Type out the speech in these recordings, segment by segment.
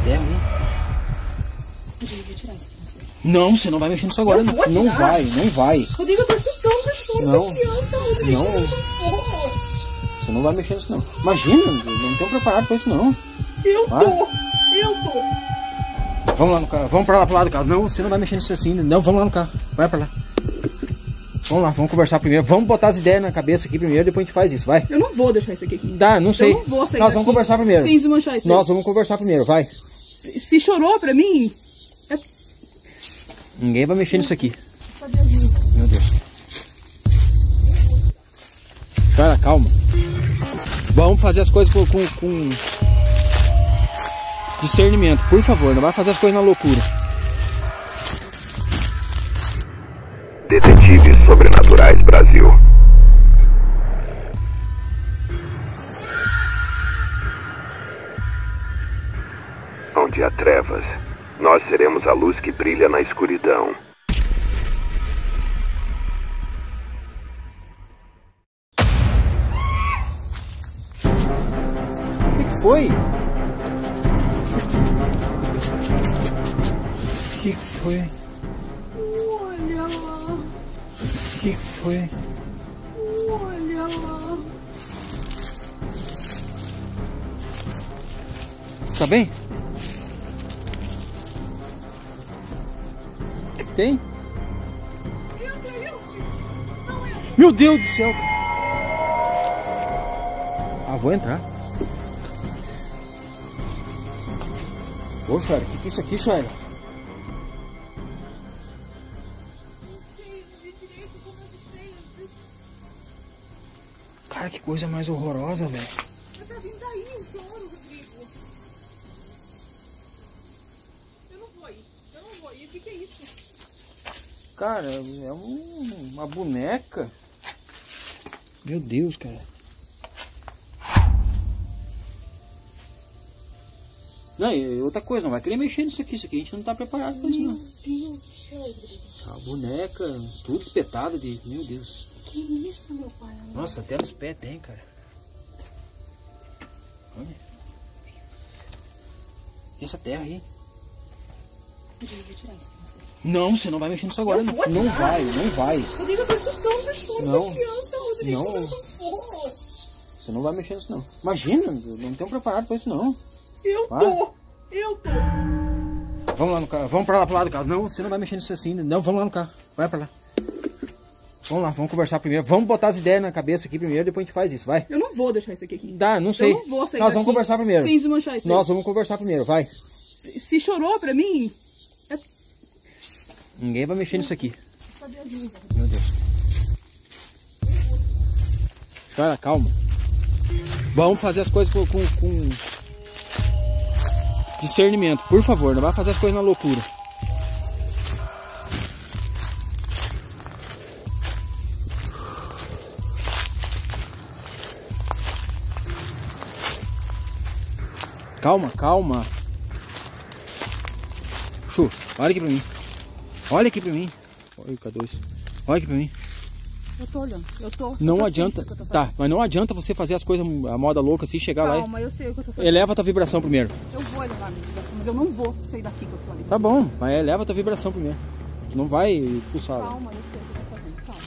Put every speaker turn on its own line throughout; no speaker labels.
terra aí.
Eu vou tirar isso aqui.
Não, você não vai mexer nisso agora. Não vai, não vai.
Rodrigo, eu tô assustando as coisas da criança, Rodrigo.
Não. Você não vai mexer nisso não. Imagina, não tô preparado pra isso não.
Eu tô.
Vamos lá no carro, vamos pra lá pro lado do carro. Não, você não vai mexer nisso assim. Não, vamos lá no carro. Vai pra lá. Vamos lá, vamos conversar primeiro. Vamos botar as ideias na cabeça aqui primeiro, depois a gente faz isso, vai.
Eu não vou deixar isso aqui.
Dá, não sei.
Eu não vou sair
Nós
daqui
vamos conversar primeiro.
sem desmanchar isso.
Nós vamos conversar primeiro, vai.
Se chorou pra mim...
Ninguém vai mexer nisso aqui. Meu Deus. Cara, calma. Vamos fazer as coisas com discernimento, por favor. Não vai fazer as coisas na loucura.
Detetives Sobrenaturais Brasil. Onde há trevas, nós seremos a luz que brilha na escuridão.
O que foi? O que foi?
Olha lá.
O que foi?
Olha lá.
Tá bem? Tem? Meu Deus do céu! Ah, vou entrar. Ô, Choira, o que é isso aqui, Choira? Cara, que coisa mais horrorosa, velho.
Mas tá vindo daí o choro, Rodrigo. Eu não vou ir. O que é isso?
Cara, é uma boneca. Meu Deus, cara. Não, e outra coisa, não vai querer mexer nisso aqui. Isso aqui a gente não tá preparado pra isso, não.
Meu Deus do céu, Rodrigo.
A boneca, tudo espetado de... Meu Deus.
Que isso, meu pai?
Nossa, até nos pés tem, cara. Olha. E essa terra aí?
Eu vou tirar isso aqui.
Não, você não vai mexer nisso agora. Não vai.
Rodrigo, eu tô assustando as coisas da criança, Rodrigo.
Não. Você não vai mexer nisso não. Imagina, não estamos preparados pra isso não.
Eu tô.
Vamos lá no carro, vamos pra lá pro lado do carro. Não, você não vai mexer nisso assim. Não, vamos lá no carro. Vai pra lá. Vamos lá, vamos conversar primeiro. Vamos botar as ideias na cabeça aqui primeiro, depois a gente faz isso, vai.
Eu não vou deixar isso aqui.
Dá, não sei.
Eu não vou sair
Nós
daqui
vamos conversar primeiro.
sem desmanchar isso.
Nós vamos conversar primeiro, vai.
Se chorou pra mim...
Ninguém vai mexer nisso aqui. Meu Deus. Cara, calma. Vamos fazer as coisas com discernimento, por favor. Não vai fazer as coisas na loucura. Calma. Chu, olha aqui pra mim. Olha aqui pra mim. Olha o K2. Olha aqui pra mim.
Eu tô olhando.
Não adianta. Tá, mas não adianta você fazer as coisas a moda louca assim, chegar lá e...
Calma, eu sei o que eu tô fazendo.
Eleva a tua vibração primeiro.
Eu vou elevar a minha vibração, mas eu não vou sair daqui que eu tô ali.
Tá bom, mas eleva a tua vibração primeiro. Não vai pulsar.
Calma, eu sei o que eu tô fazendo. Calma.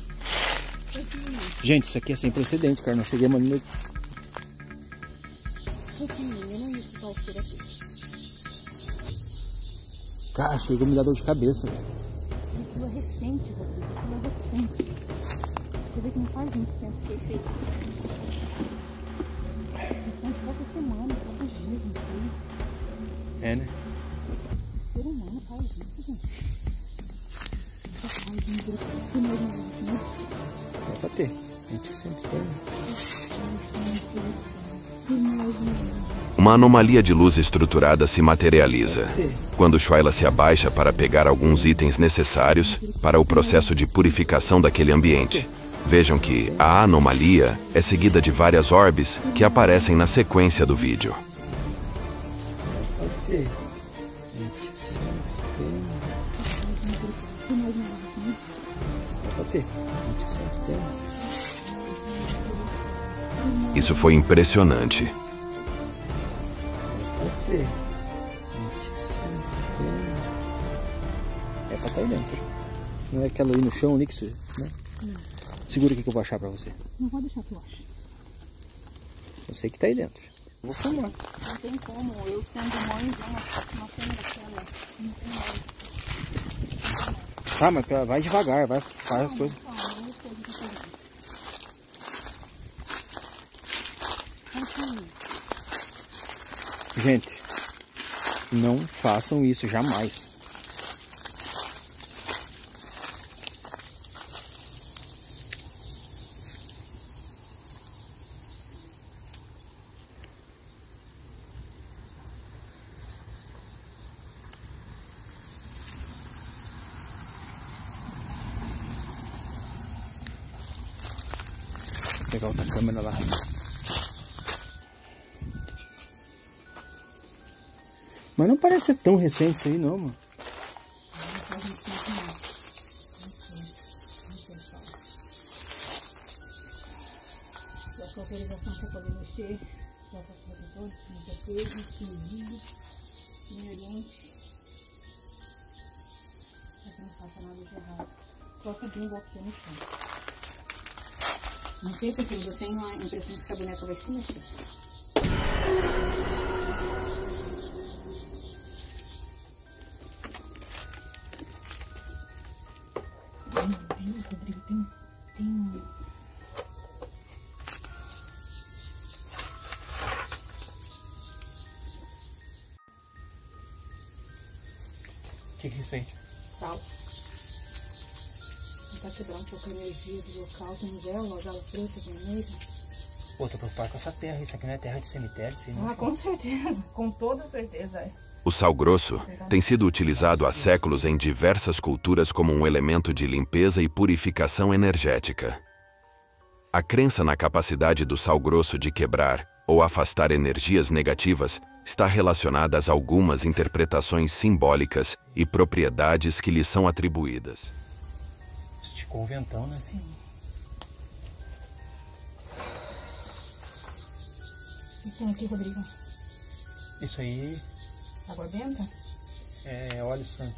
Gente, isso aqui é sem precedente, cara. Nós chegamos ali no...
Eu não ia escutar o cheiro aqui.
Cara, chegou a me dar dor de cabeça.
Aquilo é recente, Rodrigo. Aquilo é recente. Quer dizer que não faz muito tempo que foi feito. Então, poucas semanas, poucos dias, não sei.
É, né?
O ser humano faz isso, gente. Faz um mesmo.
É pra ter. A gente sempre tem.
Uma anomalia de luz estruturada se materializa quando Shayla se abaixa para pegar alguns itens necessários para o processo de purificação daquele ambiente. Vejam que a anomalia é seguida de várias orbes que aparecem na sequência do vídeo. Isso foi impressionante.
É pra estar aí dentro. Não é aquela ali no chão ali que você... Né? Segura aqui que eu vou achar pra você.
Não pode deixar que eu acho.
Eu sei que tá aí dentro. Vou filmar.
Não tem como, eu sendo mãe, uma cena daquela. Não tem mais.
Tá, mas vai devagar, vai, faz as coisas. Gente, não façam isso jamais. Vou pegar outra câmera lá. Mas não parece ser tão recente isso aí não, mano.
Já com autorização para poder mexer, já com os protetores, muita coisa, fiozinho, inerente. Para que não faça nada de errado. Coloca bem o bloquinho no chão. Não sei porque eu tenho a impressão que essa boneca vai se mexer. Meu Deus, Rodrigo, tem um...
O que é isso aí?
Sal. Não tá quebrando um pouco a energia do local, tem vela, vela preta, vermelha.
Pô, tô preocupado com essa terra. Isso aqui não é terra de cemitério, isso aí não.
Ah, com certeza, com toda certeza é.
O sal grosso tem sido utilizado há séculos em diversas culturas como um elemento de limpeza e purificação energética. A crença na capacidade do sal grosso de quebrar ou afastar energias negativas está relacionada a algumas interpretações simbólicas e propriedades que lhe são atribuídas.
Esticou o ventão, né?
Sim. O que tem aqui, Rodrigo?
Isso aí
Água benta?
é óleo santo.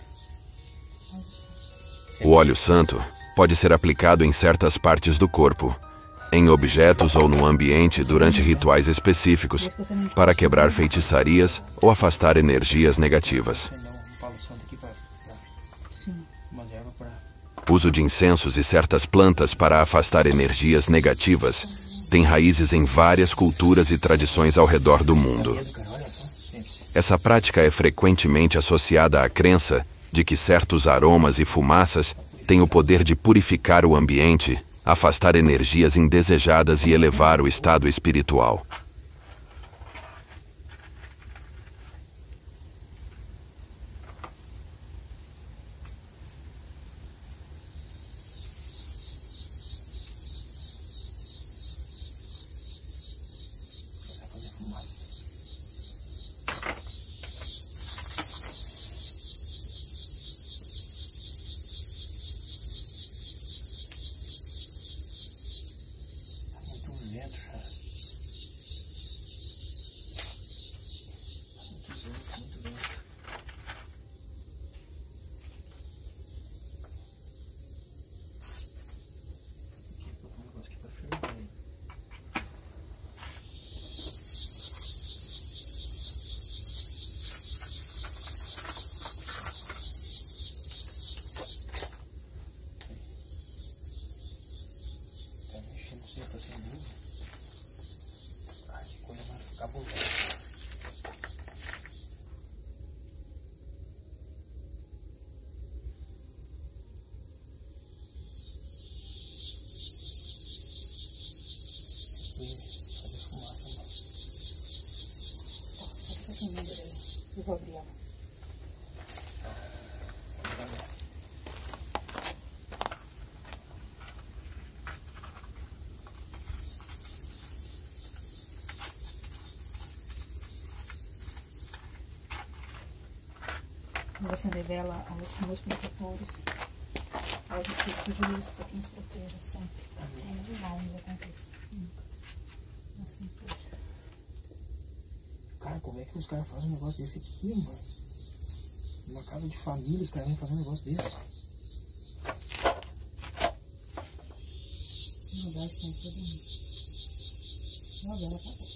O óleo santo pode ser aplicado em certas partes do corpo, em objetos ou no ambiente durante rituais específicos, para quebrar feitiçarias ou afastar energias negativas. Uso de incensos e certas plantas para afastar energias negativas tem raízes em várias culturas e tradições ao redor do mundo. Essa prática é frequentemente associada à crença de que certos aromas e fumaças têm o poder de purificar o ambiente, afastar energias indesejadas e elevar o estado espiritual.
Eu vou abrir ela. Vou acender vela aos meus protetores, aos espíritos de luz, para que nos proteja sempre. Nada de mal nos aconteça. Nunca. Assim seja.
Cara, como é que os caras fazem um negócio desse aqui, mano? Uma casa de família, os caras vão fazer um negócio desse.
Não vai ser todo mundo. Não, ela tá bom.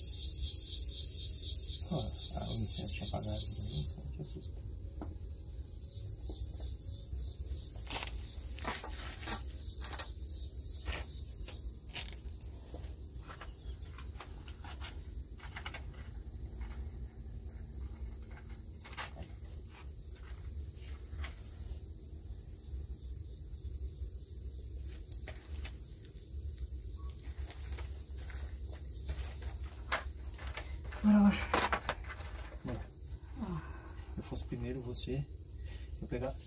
Ó, o incenso tinha apagado. Que assusta.
Bora lá.
Bora. Eu fosse primeiro você, eu pegava.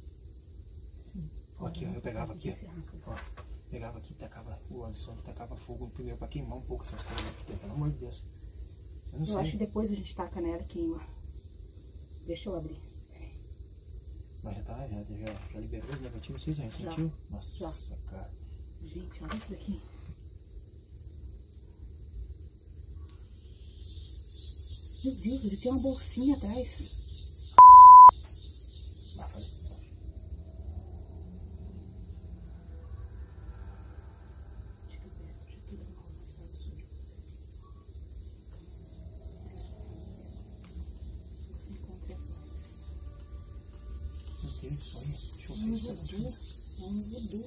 Ó, aqui, ó, eu pegava aqui, ó. Pegava aqui, tacava o Alisson, tacava fogo primeiro pra queimar um pouco essas coisas aqui, pelo amor de Deus. Eu não sei.
Eu acho que depois a gente taca nela e queima. Deixa eu abrir.
Mas já tá, já liberou os negativos, vocês já sentiu? Nossa,
Já.
cara.
Gente, olha isso daqui. Meu Deus, ele tem uma bolsinha atrás.
Vai fazer.
Fica perto, já tudo mal avançado sobre você encontra atrás.
Meu Deus, olha. Deixa eu
Um
sair
voodoo. Um voodoo.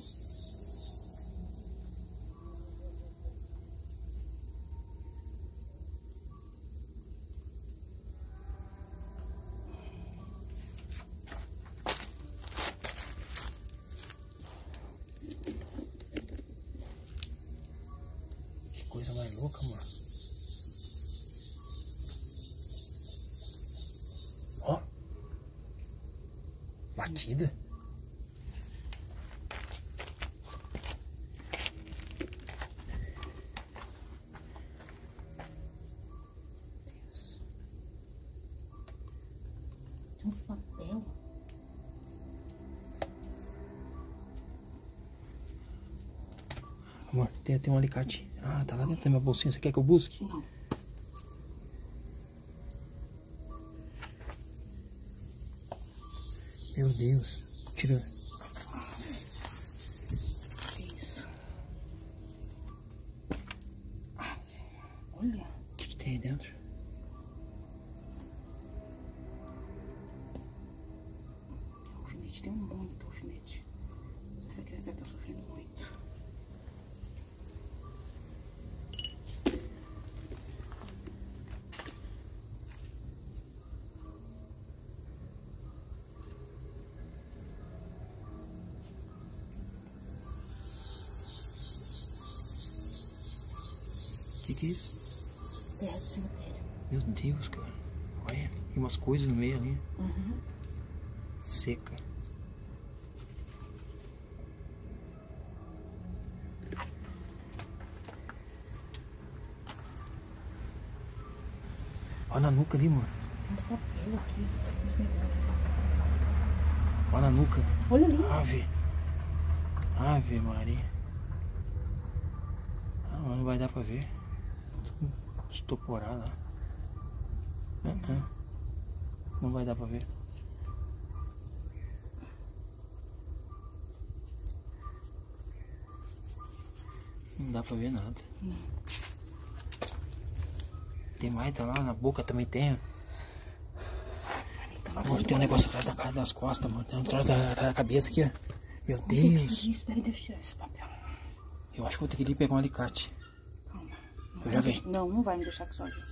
Que coisa mais louca, mano. Ó. Batida.
Tem uns papel.
Amor, tem um alicate. Ah, tá lá dentro da minha bolsinha. Você quer que eu busque?
Não.
Meu Deus. Tira.
Que isso? Olha.
O que tem aí dentro?
Alfinete, tem muito alfinete. Essa criança tá sofrendo muito.
Que é isso?
Terra de cemitério.
Meu Deus, cara. Olha, tem umas coisas no meio ali.
Uhum.
Seca. Olha na nuca ali, mano.
Tem uns papel aqui. Uns negócios.
Olha na nuca.
Olha ali.
Ave. Ave Maria. Ah, mas não vai dar pra ver. Estoporada. Não vai dar pra ver. Não dá pra ver nada.
Não.
Tem mais, tá lá na boca também tem.
Tá
Amor, tem um negócio atrás das costas, mano. Tem um atrás da cabeça aqui, ó. Meu Deus.
Espera, deixa eu tirar esse papel.
Eu acho que vou ter que ir ali pegar um alicate.
Calma.
Eu já venho.
Não, não vai me deixar aqui sozinho.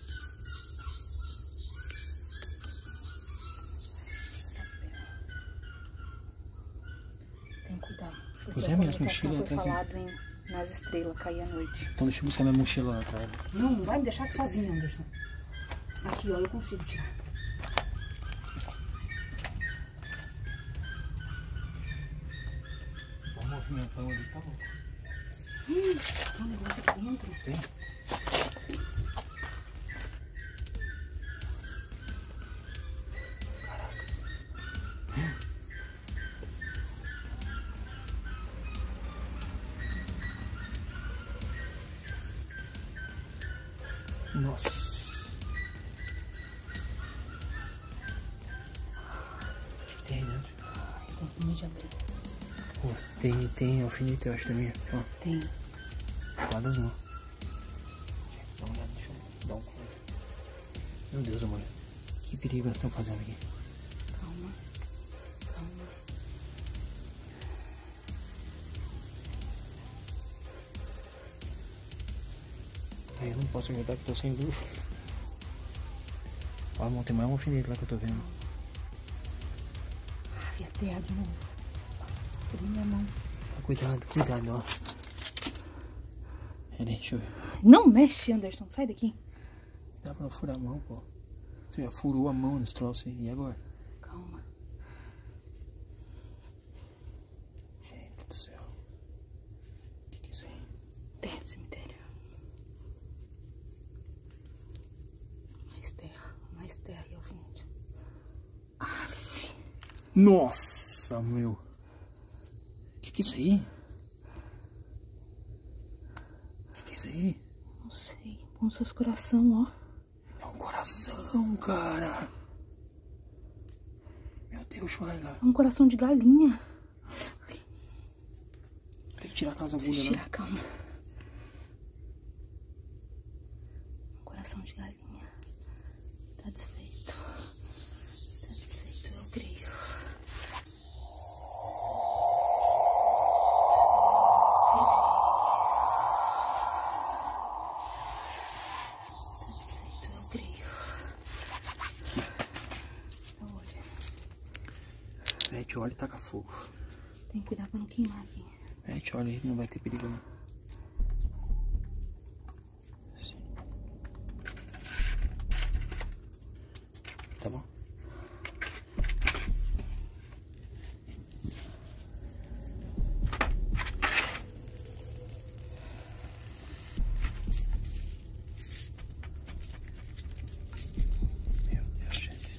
Tem que cuidar. Porque
Pois é,
a
minha
comunicação
mochila
foi
tá aqui.
falado nas estrelas, cair à noite.
Então deixa eu buscar minha mochila lá atrás.
Não, não vai me deixar aqui sozinho, Anderson. Aqui, ó, eu consigo tirar.
O movimentão ali tá louco.
Tem um negócio aqui dentro.
Tem? Nossa.
ruim de abrir.
Pô, tem alfinete, eu acho também. Ó,
Tem.
quadras não. Dá uma olhada, deixa eu dar um corte. Meu Deus, amor. Que perigo elas estão fazendo aqui.
Calma. Calma.
Aí eu não posso ajudar que eu tô sem luz. Ó, amor, tem mais um alfinete lá que eu tô vendo.
E a terra de novo. Peguei minha mão.
Cuidado, cuidado, ó. Peraí, deixa eu ver.
Não mexe, Anderson. Sai daqui.
Dá pra furar a mão, pô. Você já furou a mão nesse troço aí. E agora?
Calma.
Gente do céu. O que é isso aí?
Terra de cemitério. Mais terra e alfinete. Aff.
Nossa, meu. O que é isso aí? O que é isso aí?
Não sei. Põe seus coração, ó.
É um coração, cara. Meu Deus, Shayla.
É um coração de galinha.
Tem que tirar aquelas agulhas,
Deixa eu
né?
tirar, calma. Um coração de galinha. Tá desfeito. Tá desfeito, eu creio. Eu creio. Olha.
Mete óleo e taca fogo.
Tem que cuidar pra não queimar aqui.
Mete óleo aí, não vai ter perigo não. Assim. Tá bom? Meu Deus, gente.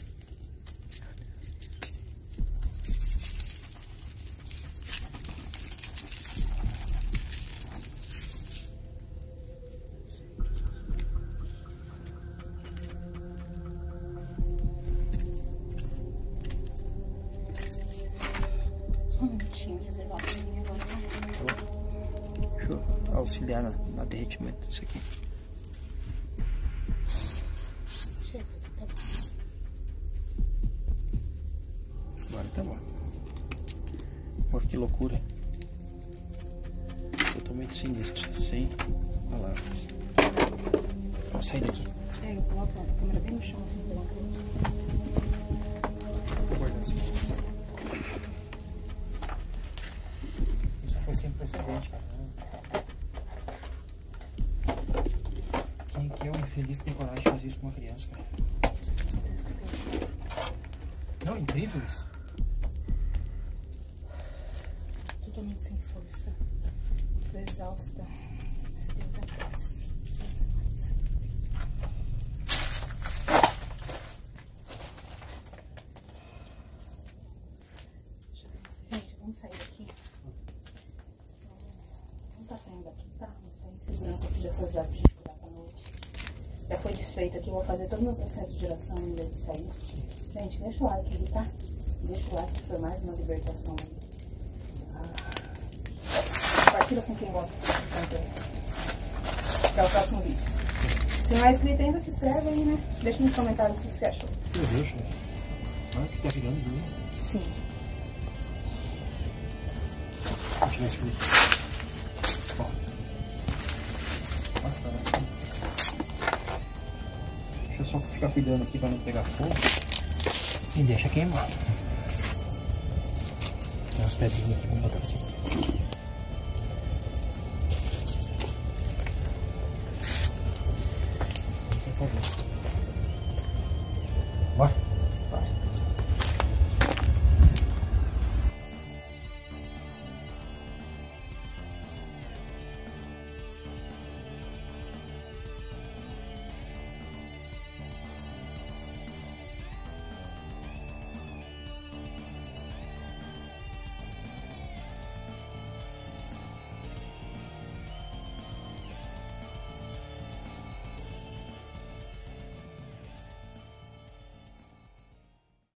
Só um minutinho, reservar pra mim agora.
Tá bom? Deixa eu auxiliar na derretimento disso aqui.
Chega, tá bom.
Agora tá bom. Amor, que loucura. Totalmente sinistro, sem palavras. Vamos sair daqui.
Pega, coloca a câmera bem no chão, assim, coloca.
Vou guardar assim. Isso foi sem precedente, cara. Quem que é o infeliz que tem coragem de fazer isso com uma criança, cara? Não, incrível isso.
Totalmente sem força. Tô exausta. Mas Deus é paz. Deus é mais. Gente, vamos sair daqui. Não tá saindo daqui, tá? Vamos sair em segurança que já foi usado pra gente cuidar pra noite. Já foi desfeito aqui. Eu vou fazer todo o meu processo de geração em vez de sair.
Sim.
Gente, deixa o like aí, tá? Deixa o like que foi mais uma libertação aí. Compartilha com quem gosta de conteúdo. Até o próximo vídeo. Se não é inscrito ainda, se inscreve aí, né? Deixa nos comentários o que você achou.
Meu Deus, cara. Olha que tá virando linha.
Sim.
Vou tirar esse aqui. Ó. Ó, tá assim. Deixa eu só ficar cuidando aqui pra não pegar fogo. E deixa queimar. Tem umas pedrinhas aqui, vamos botar assim. Bora.